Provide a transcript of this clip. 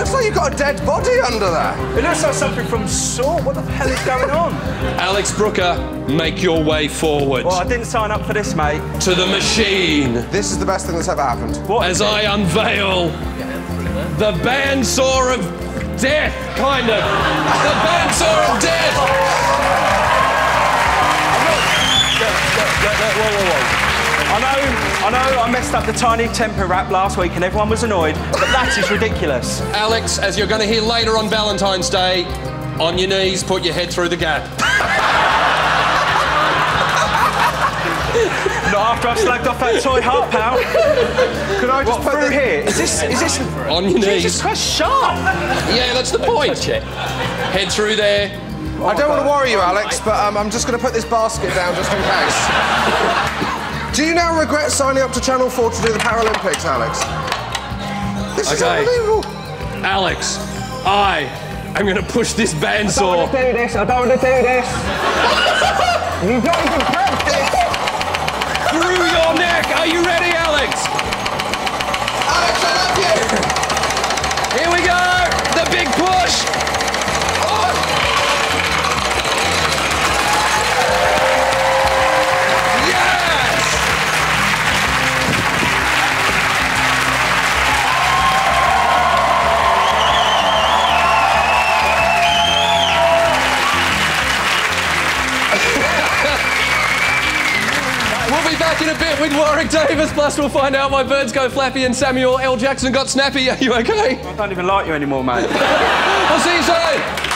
looks like you've got a dead body under there. It looks like something from Saw. What the hell is going on? Alex Brooker, make your way forward. Well, I didn't sign up for this, mate. To the machine. This is the best thing that's ever happened. What as I unveil the bandsaw of death, kind of. The bandsaw of death. Whoa. I know I messed up the tiny temper rap last week and everyone was annoyed, but that is ridiculous. Alex, as you're going to hear later on Valentine's Day, on your knees, put your head through the gap. Not after I've slagged off that toy heart, pal. Could I just put through here? Is this on your knees? Jesus Christ, sharp! Yeah, that's the point. Head through there. I don't want to worry you, Alex, but I'm just going to put this basket down just in case. Do you now regret signing up to Channel 4 to do the Paralympics, Alex? This is unbelievable. Alex, I am going to push this bandsaw. I don't want to do this. You don't even practice. Through your neck. Are you ready, Alex? Alex, I love you. Here we go. The big push. We'll be back in a bit with Warwick Davis, plus we'll find out why birds go flappy and Samuel L. Jackson got snappy. Are you okay? I don't even like you anymore, mate. I'll see you soon.